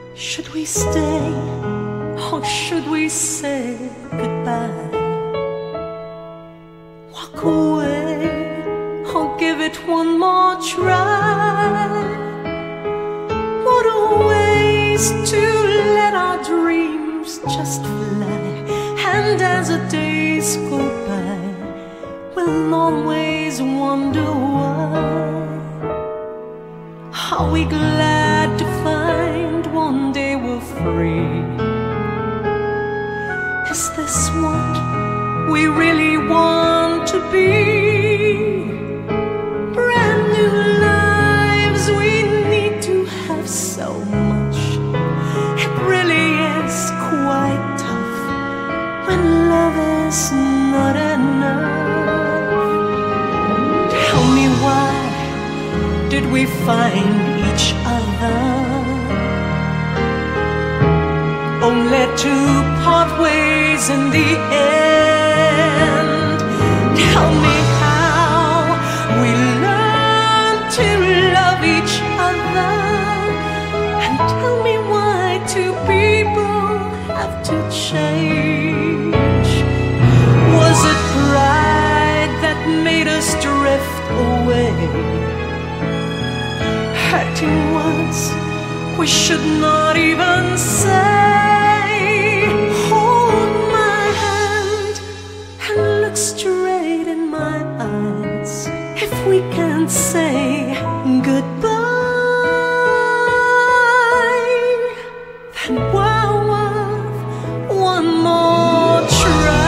Should we stay or should we say goodbye? Walk away or give it one more try? What a waste to let our dreams just fly. And as the days go by, we'll always wonder why. Are we glad to find one day we're free? Is this what we really want to be? Brand new lives, we need to have so much. It really is quite tough when love is not enough. Tell me, why did we find each other only to part ways in the end? Tell me how we learned to love each other, and tell me why two people have to change. Was it pride that made us drift away? Hurting words we should not even say. Hold my hand and look straight in my eyes. If we can say goodbye, then we're worth one more try.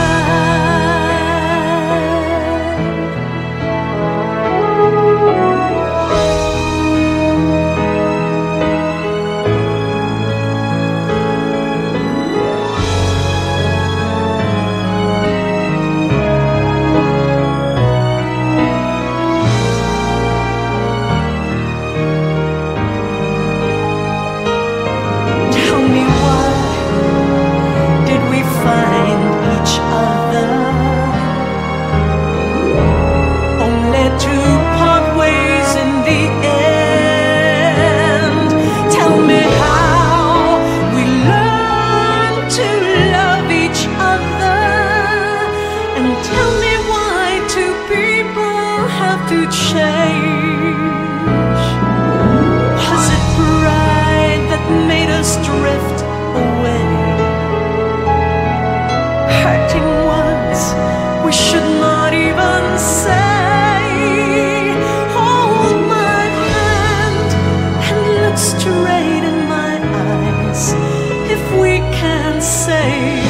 To change. Was it pride that made us drift away? Hurting words we should not even say. Hold my hand and look straight in my eyes. If we can say